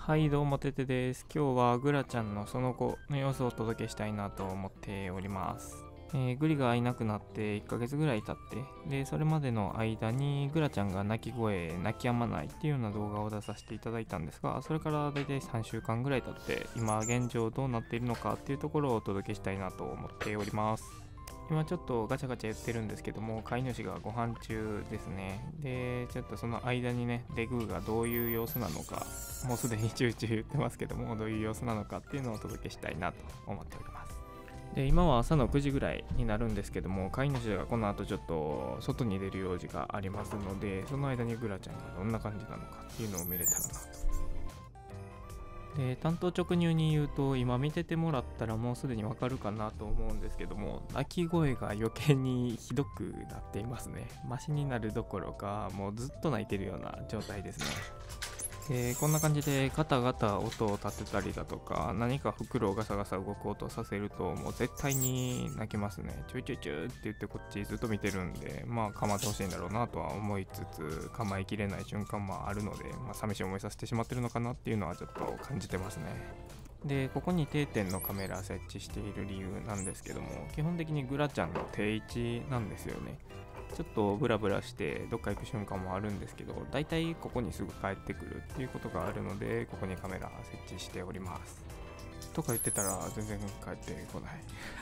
はい、どうもててです。今日はグラちゃんのその後の様子をお届けしたいなと思っております。グリがいなくなって1ヶ月ぐらい経って、で、それまでの間にグラちゃんが泣き声、泣き止まないっていうような動画を出させていただいたんですが、それからだいたい3週間ぐらい経って、今現状どうなっているのかっていうところをお届けしたいなと思っております。今ちょっとガチャガチャ言ってるんですけども、飼い主がご飯中ですね。で、ちょっとその間にね、デグーがどういう様子なのか、もうすでにチューチュー言ってますけども、どういう様子なのかっていうのをお届けしたいなと思っております。で、今は朝の9時ぐらいになるんですけども、飼い主がこの後ちょっと外に出る用事がありますので、その間にグラちゃんがどんな感じなのかっていうのを見れたらなと。で、単刀直入に言うと、今見ててもらったらもうすでにわかるかなと思うんですけども、鳴き声が余計にひどくなっていますね。マシになるどころか、もうずっと鳴いてるような状態ですね。で、こんな感じでガタガタ音を立てたりだとか、何か袋をガサガサ動く音をさせると、もう絶対に泣きますね。チューチューチューって言ってこっちずっと見てるんで、まあ構ってほしいんだろうなとは思いつつ、構いきれない瞬間もあるので、寂しい思いさせてしまってるのかなっていうのはちょっと感じてますね。で、ここに定点のカメラ設置している理由なんですけども、基本的にグラちゃんの定位置なんですよね。ちょっとブラブラしてどっか行く瞬間もあるんですけど、だいたいここにすぐ帰ってくるっていうことがあるので、ここにカメラ設置しております。とか言ってたら全然帰ってこない。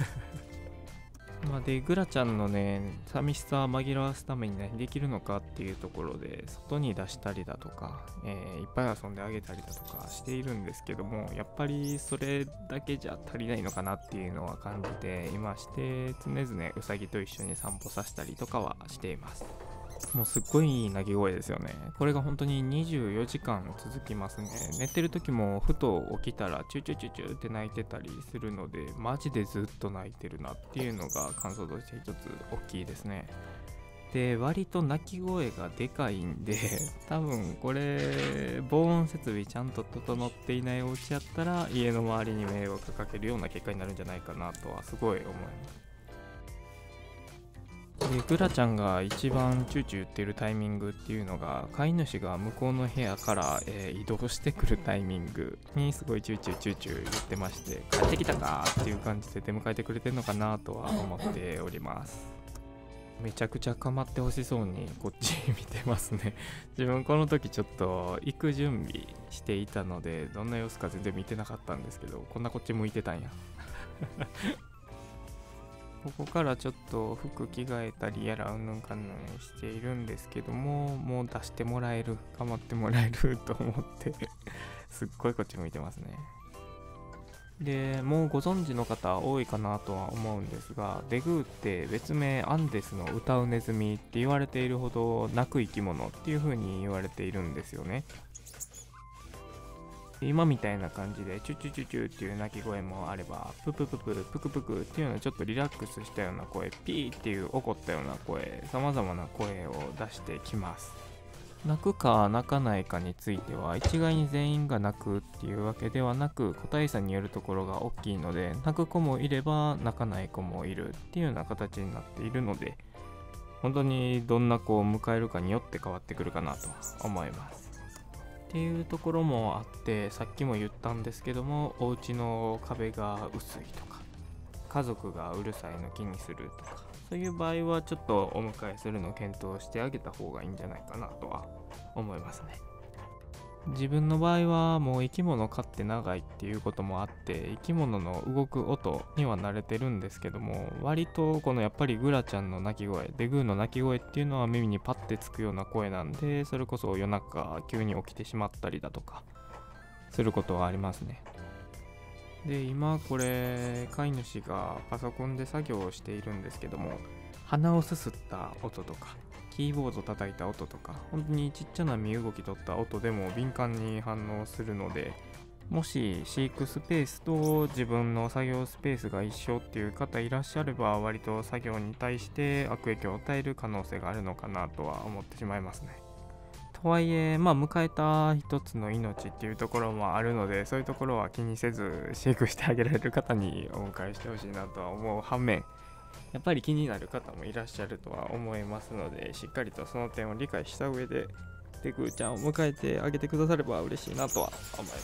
で、グラちゃんのね、寂しさを紛らわすために何できるのかっていうところで、外に出したりだとか、いっぱい遊んであげたりだとかしているんですけども、やっぱりそれだけじゃ足りないのかなっていうのは感じていまして、常々ウサギと一緒に散歩させたりとかはしています。もうすっごい鳴き声ですよね。これが本当に24時間続きますね。寝てる時もふと起きたらチュチュチュチュって鳴いてたりするので、マジでずっと鳴いてるなっていうのが感想として一つ大きいですね。で、割と鳴き声がでかいんで、多分これ、防音設備ちゃんと整っていないお家やったら、家の周りに迷惑かけるような結果になるんじゃないかなとはすごい思います。で、グラちゃんが一番チューチュー言ってるタイミングっていうのが、飼い主が向こうの部屋から、移動してくるタイミングにすごいチューチューチューチュー言ってまして、帰ってきたかっていう感じで出迎えてくれてるのかなとは思っております。めちゃくちゃ構ってほしそうにこっち見てますね。自分この時ちょっと行く準備していたので、どんな様子か全然見てなかったんですけど、こんなこっち向いてたんや。ここからちょっと服着替えたりやらうんぬんかんぬんしているんですけども、もう出してもらえる、構ってもらえると思ってすっごいこっち向いてますね。で、もうご存知の方多いかなとは思うんですが、デグーって別名アンデスの歌うネズミって言われているほど鳴く生き物っていう風に言われているんですよね。今みたいな感じでチュチュチュチュっていう鳴き声もあれば、プププププクプクっていうのはちょっとリラックスしたような声、ピーっていう怒ったような声、様々な声を出してきます。泣くか泣かないかについては一概に全員が泣くっていうわけではなく、個体差によるところが大きいので、泣く子もいれば泣かない子もいるっていうような形になっているので、本当にどんな子を迎えるかによって変わってくるかなと思います。っていうところもあって、さっきも言ったんですけども、お家の壁が薄いとか、家族がうるさいの気にするとか、そういう場合はちょっとお迎えするのを検討してあげた方がいいんじゃないかなとは思いますね。自分の場合はもう生き物飼って長いっていうこともあって、生き物の動く音には慣れてるんですけども、割とこのやっぱりグラちゃんの鳴き声、デグーの鳴き声っていうのは耳にパッてつくような声なんで、それこそ夜中急に起きてしまったりだとかすることはありますね。で、今これ飼い主がパソコンで作業をしているんですけども、鼻をすすった音とかキーボード叩いた音とか、本当にちっちゃな身動き取った音でも敏感に反応するので、もし飼育スペースと自分の作業スペースが一緒っていう方いらっしゃれば、割と作業に対して悪影響を与える可能性があるのかなとは思ってしまいますね。とはいえ、迎えた一つの命っていうところもあるので、そういうところは気にせず飼育してあげられる方にお迎えしてほしいなとは思う反面、やっぱり気になる方もいらっしゃるとは思いますので、しっかりとその点を理解した上ででぐーちゃんを迎えてあげてくだされば嬉しいなとは思います。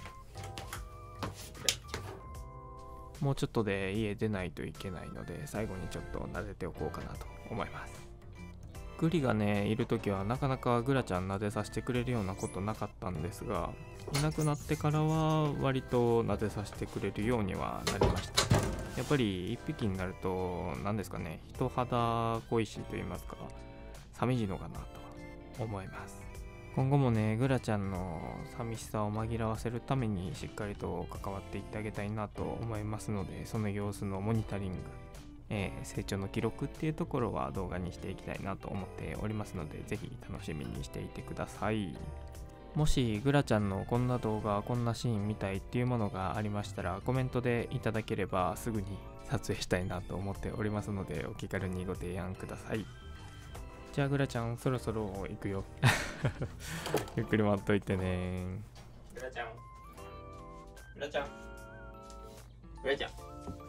もうちょっとで家出ないといけないので、最後にちょっと撫でておこうかなと思います。グリがねいる時はなかなかグラちゃん撫でさせてくれるようなことなかったんですが、いなくなってからは割と撫でさせてくれるようにはなりました。やっぱり一匹になると何ですかね、人肌恋しいと言いますか、寂しいのかなとは思います。今後もねグラちゃんの寂しさを紛らわせるためにしっかりと関わっていってあげたいなと思いますので、その様子のモニタリング、成長の記録っていうところは動画にしていきたいなと思っておりますので、ぜひ楽しみにしていてください。もしグラちゃんのこんな動画こんなシーン見たいっていうものがありましたらコメントでいただければすぐに撮影したいなと思っておりますので、お気軽にご提案ください。じゃあグラちゃんそろそろ行くよゆっくり待っといてね。グラちゃんグラちゃんグラちゃん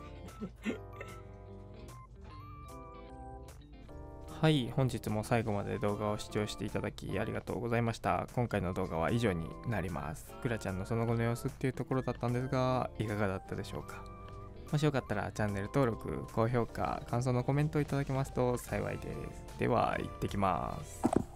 はい、本日も最後まで動画を視聴していただきありがとうございました。今回の動画は以上になります。グラちゃんのその後の様子っていうところだったんですが、いかがだったでしょうか。もしよかったらチャンネル登録、高評価、感想のコメントをいただけますと幸いです。では行ってきます。